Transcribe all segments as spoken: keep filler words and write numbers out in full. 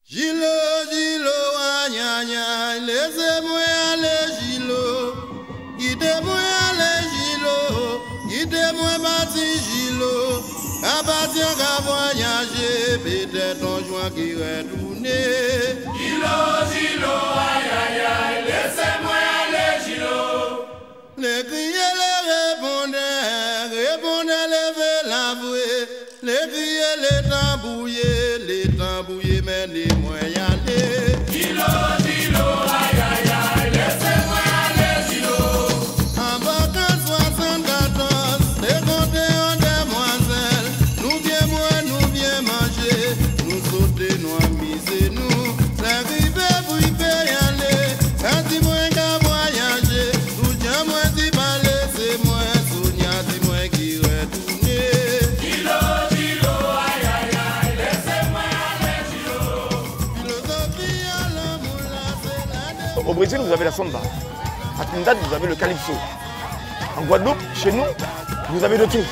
Gilo, Gilo, Agnagna, laissez-moi aller, Gilo. Guidez-moi aller, Gilo. Guidez-moi partir, Gilo. À partir qu'à voyager, peut-être un jour qui retourne. Gilo, Gilo, Agnagna, laissez-moi aller, Gilo. Les criers, les répondeurs, répondeurs, levez la voix. Les criers, les tambouillés, les tambouillés, mais les moyens aller. Gilo, Gilo, aïe, aïe, aïe, laissez-moi aller, Gilo. En vacances soixante-quatorze, les comptés en demoiselles. Nous bien moins, nous bien manger. Nous sauter, nous amuser, nous. L'arrivée, vous y pouvez y aller. Quand dis-moi qu'à voyager, tout bien moins d'y parler, c'est moi. Sonia, dis-moi qui retourne. Gilo, Gilo, aïe, aïe, aïe, laissez-moi aller, Gilo. Philosophie à l'amour, là, c'est la Au Brésil, vous avez la samba. À Trinidad, vous avez le calypso. En Guadeloupe, chez nous, vous avez de tout.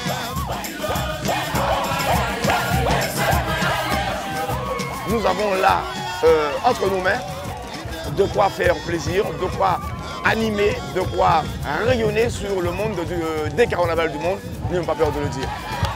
Nous avons là, euh, entre nos mains, de quoi faire plaisir, de quoi animer, de quoi rayonner sur le monde du euh, décarnaval du monde. N'ayons pas peur de le dire.